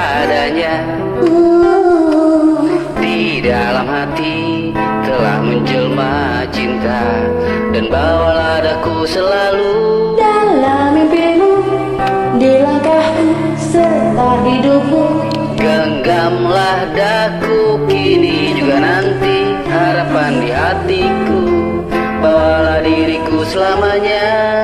padanya. Di dalam hati telah menjelma cinta, dan bawalah daku selalu dalam mimpimu, di langkahmu serta hidupmu. Genggamlah daku kini juga nanti, harapan di hatiku, bawalah diriku selamanya.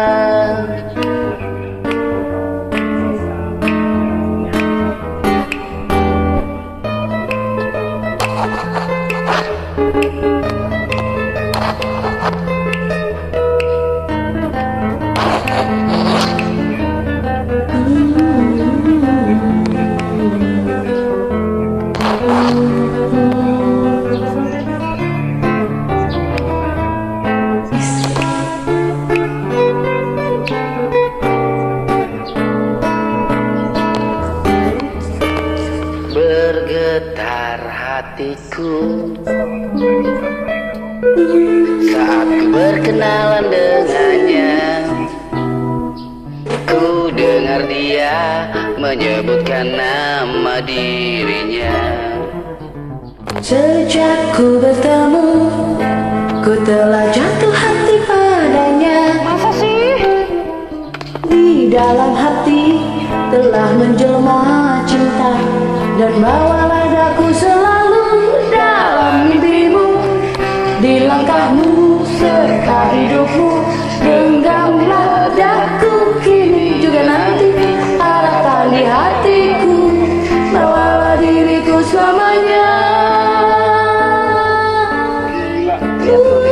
Bergetar hatiku saat ku berkenalan dengannya. Ku dengar dia menyebutkan nama dirinya. Sejak ku bertemu, ku telah jatuh hati padanya. Masa sih? Di dalam hati telah menjelma cinta, dan bawalah daku selalu dalam mimpimu, di langkahmu serta hidupmu. Genggamlah daku kini juga nanti, harapan di hatiku, bawalah diriku selamanya.